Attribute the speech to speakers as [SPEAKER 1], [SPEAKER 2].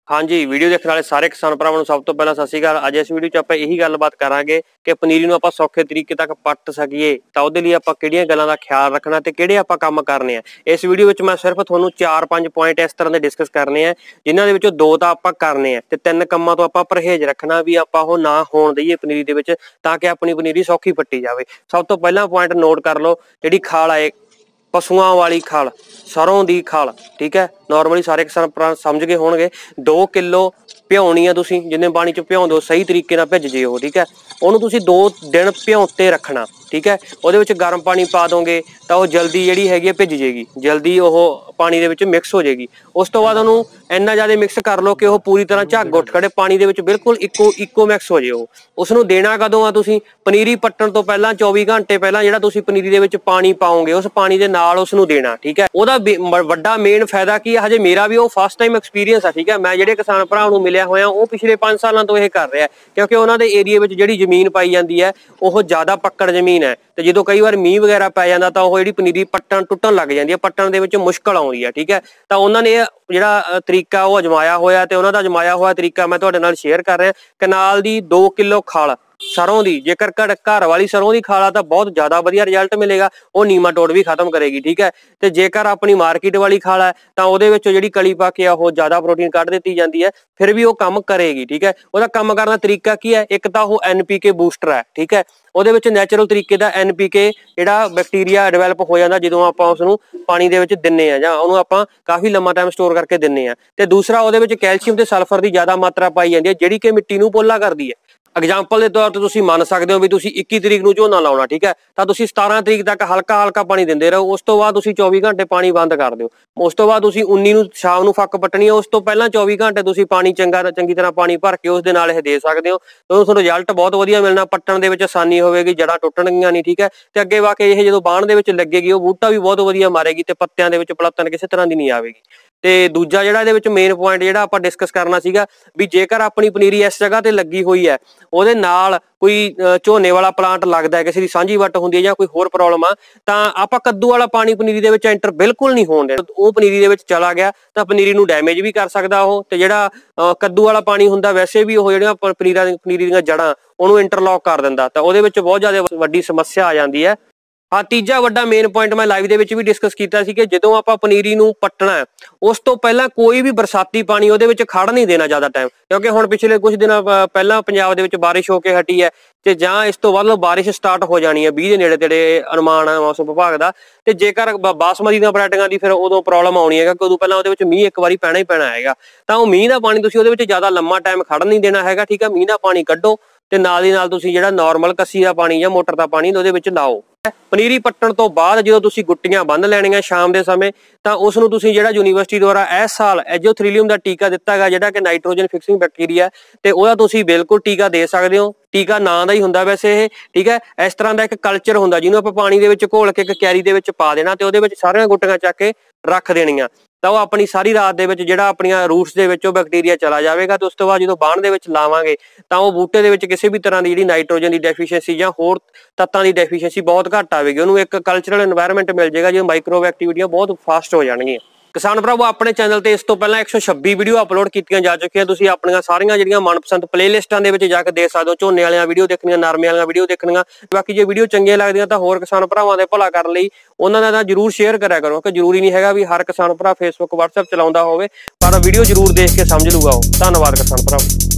[SPEAKER 1] हाँ जी, वीडियो देखने वाले सारे किसान भरावां नूं सब तो पहला सत श्री अकाल। अज इस वीडियो च आपां यही गलबात करांगे कि पनीरी नूं आपां सौखे तरीके तक पट सकीए तां उहदे लई आपां किहड़ियां गल्लां दा ख्याल रखना ते किहड़े आपां काम करने आ। इस वीडियो विच मैं सिर्फ तुहानूं 4-5 पॉइंट इस तरह दे डिस्कस करने आ जिन्हां दे विचों 2 तां आपां करने आ ते 3 कामां तों आपां परहेज रखना भी आपां ओह ना होण दईए पनीरी दे विच तां कि अपनी पनीरी सौखी पट्टी जावे। सब तो पहला पॉइंट नोट कर लो, जिहड़ी खाल है पशुआं वाली खाल, सरों दी खाल, ठीक है। नॉर्मली सारे किसान भरा समझ गए होणगे। 2 किलो ਭਿਉਣੀ ਆ ਤੁਸੀਂ, जिन्ने पानी च ਭਿਉਂ सही तरीके नाल भिज जे, ठीक है। ਉਹਨੂੰ ਤੁਸੀਂ 2 दिन ਭਿਉਂ रखना, ठीक है। ਉਹਦੇ ਵਿੱਚ गर्म पानी पा दोगे ਤਾਂ ਉਹ जल्दी ਜਿਹੜੀ ਹੈਗੀ भिज जेगी, जल्दी ਉਹ पानी ਦੇ ਵਿੱਚ मिक्स हो जाएगी। उस तो बाद ਉਹਨੂੰ ਇੰਨਾ ਜ਼ਿਆਦਾ मिक्स कर लो कि ਉਹ पूरी तरह ਝੱਗ ਉੱਠ खड़े पानी ਦੇ ਵਿੱਚ बिल्कुल इको मिक्स हो जाए। उसनूं देना कदों आ ਤੁਸੀਂ? पनीरी पट्टण ਤੋਂ ਪਹਿਲਾਂ 24 घंटे ਪਹਿਲਾਂ ਜਿਹੜਾ ਤੁਸੀਂ पनीरी ਦੇ ਵਿੱਚ पानी पाओगे उस पानी ਦੇ ਨਾਲ उसनूं देना, ठीक है। ਉਹਦਾ ਵੱਡਾ ਮੇਨ फायदा की है, हजे मेरा भी वो फस्ट टाइम एक्सपीरियंस है, ठीक है। मैं ਜਿਹੜੇ किसान भरा ਨੂੰ मिलिया होया ਉਹ पिछले 5 सालों तो यह कर रहा है, क्योंकि उन्होंने एरिए में जिहड़ी जमीन पाई जाती है वह ज़्यादा पक्कड़ जमीन है। तो जो कई बार मीह वगैरह पै जाता तो वह जी पनीरी पट्टन टुटन लग जाती है, पट्टन दे विच मुश्किल आउंदी है, ठीक है। तो उन्होंने जिहड़ा तरीका वो अजमाया होया ते उन्हां दा अजमाया होया तरीका मैं तुहाडे नाल शेयर कर रहा। कनाल दी 2 किलो खाल सरों दी, जेकर घर वाली सरों की खाला तो बहुत ज़्यादा वधिया रिजल्ट मिलेगा, वो नीमाटोड भी खत्म करेगी, ठीक है। तो जेकर अपनी मार्केट वाली खाल है तो वो जी कली पा के ज़्यादा प्रोटीन कढ़ दी जाती है, फिर भी वो काम करेगी, ठीक है। वह काम करने का तरीका की है, एक तो वो NPK बूस्टर है, ठीक है। ਉਹਦੇ ਵਿੱਚ ਨੈਚੁਰਲ ਤਰੀਕੇ ਦਾ NPK ਜਿਹੜਾ ਬੈਕਟੀਰੀਆ ਡਿਵੈਲਪ ਹੋ ਜਾਂਦਾ ਜਦੋਂ ਆਪਾਂ ਉਸ ਨੂੰ ਪਾਣੀ ਦੇ ਵਿੱਚ ਦਿੰਨੇ ਆ ਜਾਂ ਉਹਨੂੰ ਆਪਾਂ ਕਾਫੀ ਲੰਮਾ ਟਾਈਮ ਸਟੋਰ ਕਰਕੇ ਦਿੰਨੇ ਆ। ਤੇ ਦੂਸਰਾ ਉਹਦੇ ਵਿੱਚ ਕੈਲਸ਼ੀਅਮ ਤੇ ਸਲਫਰ ਦੀ ਜ਼ਿਆਦਾ ਮਾਤਰਾ ਪਾਈ ਜਾਂਦੀ ਹੈ ਜਿਹੜੀ ਕਿ ਮਿੱਟੀ ਨੂੰ ਪੋਲਾ ਕਰਦੀ ਹੈ। एग्जाम्पल के तौर पर तुसीं मान सकते हो भी तुसीं 21 तरीक नूं झोना लाउणा, ठीक है। तो तुसीं 17 तरीक तक हल्का हल्का पानी दिंदे रहो, उस तो बाद तुसीं 24 घंटे पानी बंद कर दिओ। उस तो बाद तुसीं 19 नूं शाम नूं फक पट्टनी है, उस तो पहलां 24 घंटे तुसीं पानी चंगी तरह पानी भर के उस दे नाल इह दे सकदे हो। तो उस रिजल्ट बहुत वधिया मिलना, पट्टण दे विच आसानी होवेगी, जड़ां टुटणगीਆਂ नहीं, ठीक है। ते अगे वाके इह जदों बाण दे विच लगेगी वो बूटा भी बहुत वधिया मारेगी ते पत्तियां दे विच पलतन किसी तरह दी नहीं आवेगी। ਤੇ ਦੂਜਾ ਜਿਹੜਾ ਇਹਦੇ ਵਿੱਚ ਮੇਨ ਪੁਆਇੰਟ ਜਿਹੜਾ ਆਪਾਂ ਡਿਸਕਸ ਕਰਨਾ ਸੀਗਾ ਵੀ ਜੇਕਰ ਆਪਣੀ ਪਨੀਰੀ ਇਸ ਜਗ੍ਹਾ ਤੇ ਲੱਗੀ ਹੋਈ ਹੈ, ਉਹਦੇ ਨਾਲ ਕੋਈ ਝੋਨੇ ਵਾਲਾ ਪਲਾਂਟ ਲੱਗਦਾ ਹੈ, ਕਿਸੇ ਦੀ ਸਾਂਝੀ ਵੱਟ ਹੁੰਦੀ ਹੈ ਜਾਂ ਕੋਈ ਹੋਰ ਪ੍ਰੋਬਲਮ ਆ, ਤਾਂ ਆਪਾਂ ਕੱਦੂ ਵਾਲਾ ਪਾਣੀ ਪਨੀਰੀ ਦੇ ਵਿੱਚ ਐਂਟਰ ਬਿਲਕੁਲ ਨਹੀਂ ਹੋਣ ਦੇਣਾ। ਉਹ ਪਨੀਰੀ ਦੇ ਵਿੱਚ ਚਲਾ ਗਿਆ ਤਾਂ ਪਨੀਰੀ ਨੂੰ ਡੈਮੇਜ ਵੀ ਕਰ ਸਕਦਾ ਉਹ, ਤੇ ਜਿਹੜਾ ਕੱਦੂ ਵਾਲਾ ਪਾਣੀ ਹੁੰਦਾ ਵੈਸੇ ਵੀ ਉਹ ਜਿਹੜੀਆਂ ਪਨੀਰੀ ਦੀਆਂ ਜੜਾਂ ਉਹਨੂੰ ਇੰਟਰਲੌਕ ਕਰ ਦਿੰਦਾ, ਤਾਂ ਉਹਦੇ ਵਿੱਚ ਬਹੁਤ ਜ਼ਿਆਦਾ ਵੱਡੀ ਸਮੱਸਿਆ ਆ ਜਾਂਦੀ ਹੈ। हाँ, तीजा वड्डा मेन पॉइंट मैं लाइव दे विच भी डिस्कस कीता सी कि जदों आपां पनीरी नूं पट्टना है उस तो पहला कोई भी बरसाती पानी उहदे विच खड़ नहीं देना ज़्यादा टाइम, क्योंकि हुण पिछले कुछ दिन पहला पंजाब दे विच बारिश होके हटी है ते जां इस तो बाद बारिश स्टार्ट हो जानी है 20 दे नेड़े तेड़े अनुमान है मौसम विभाग दा। ते जेकर बासमती दी वैरायटियां दी फिर उदों प्रॉब्लम आउणी है कि उदों पहलां उहदे विच मींह एक वारी पैना ही पैना हैगा, तां ओह मींह दा पानी तुसीं उहदे विच ज़्यादा लंबा टाइम खड़ नहीं देना हैगा, ठीक है। मींह दा पानी कड्डो ਤੇ ਨਾਲ ਦੀ ਨਾਲ ਤੁਸੀਂ ਜਿਹੜਾ ਨਾਰਮਲ ਕੱਸੀ ਦਾ ਪਾਣੀ ਜਾਂ ਮੋਟਰ ਦਾ ਪਾਣੀ ਉਹਦੇ ਵਿੱਚ ਲਾਓ। ਪਨੀਰੀ ਪੱਟਣ ਤੋਂ ਬਾਅਦ ਜਦੋਂ ਤੁਸੀਂ ਗੁੱਟੀਆਂ ਬੰਨ ਲੈਣੀਆਂ ਸ਼ਾਮ ਦੇ ਸਮੇਂ, ਤਾਂ ਉਸ ਨੂੰ ਤੁਸੀਂ ਜਿਹੜਾ ਯੂਨੀਵਰਸਿਟੀ ਦੁਆਰਾ ਇਸ ਸਾਲ ਐਜ਼ੋਥ੍ਰੀਲੀਅਮ ਦਾ ਟੀਕਾ ਦਿੱਤਾ ਹੈਗਾ ਜਿਹੜਾ ਕਿ ਨਾਈਟ੍ਰੋਜਨ ਫਿਕਸਿੰਗ ਬੈਕਟੀਰੀਆ, ਤੇ ਉਹਦਾ ਤੁਸੀਂ ਬਿਲਕੁਲ ਟੀਕਾ ਦੇ ਸਕਦੇ ਹੋ। ਟੀਕਾ ਨਾਂ ਦਾ ਹੀ ਹੁੰਦਾ ਵੈਸੇ ਇਹ, ਠੀਕ ਹੈ। ਇਸ ਤਰ੍ਹਾਂ ਦਾ ਇੱਕ ਕਲਚਰ ਹੁੰਦਾ ਜਿਹਨੂੰ ਆਪਾਂ ਪਾਣੀ ਦੇ ਵਿੱਚ ਘੋਲ ਕੇ ਇੱਕ ਕੈਰੀ ਦੇ ਵਿੱਚ ਪਾ ਦੇਣਾ ਤੇ ਉਹਦੇ ਵਿੱਚ ਸਾਰੀਆਂ ਗੁੱਟੀਆਂ ਚੱਕ ਕੇ ਰੱਖ ਦੇਣੀਆਂ, ਤਾਂ ਉਹ ਆਪਣੀ ਸਾਰੀ ਰਾਤ ਦੇ ਵਿੱਚ ਜਿਹੜਾ ਆਪਣੀਆਂ ਰੂਟਸ ਦੇ ਵਿੱਚ ਉਹ ਬੈਕਟੀਰੀਆ ਚਲਾ ਜਾਵੇਗਾ। ਤੇ ਉਸ ਤੋਂ ਬਾਅਦ ਜਦੋਂ ਬਾਣ ਦੇ ਵਿੱਚ ਲਾਵਾਂਗੇ ਤਾਂ ਉਹ ਬੂਟੇ ਦੇ ਵਿੱਚ ਕਿਸੇ ਵੀ ਤਰ੍ਹਾਂ ਦੀ ਜਿਹੜੀ ਨਾਈਟ੍ਰੋਜਨ ਦੀ ਡੈਫੀਸ਼ੀਐਂਸੀ ਜਾਂ ਹੋਰ ਤੱਤਾਂ ਦੀ ਡੈਫੀਸ਼ੀਐਂਸੀ ਬਹੁਤ ਘੱਟ ਆਵੇਗੀ, ਉਹਨੂੰ ਇੱਕ ਕਲਚਰਲ ਇਨਵਾਇਰਨਮੈਂਟ ਮਿਲ ਜਾਏਗਾ, ਜਿਹਦੇ ਮਾਈਕਰੋ ਐਕਟੀਵਿਟੀਆਂ ਬਹੁਤ ਫਾਸਟ ਹੋ ਜਾਣਗੀਆਂ। किसान भरावो अपने चैनल ते इस तो पहला 126 वीडियो अपलोड कीतियां जा चुकियां, तुसीं अपणियां सारियां जिहड़ियां मनपसंद प्लेलिस्टां दे विच जाके देख सकदे हो। झोने वालियां वीडियो देखणियां, नरमे वालियां वीडियो देखणियां, बाकी जे वीडियो चंगीआं लगदियां तां होर किसान भरावां दे भला करन लई उन्हां दा जरूर शेयर करिया करो, कि जरूरी नहीं हैगा भी हर किसान भरा फेसबुक WhatsApp चलाउंदा होवे, पर वीडियो जरूर देख के समझ लूगा। धन्नवाद किसान भरावो।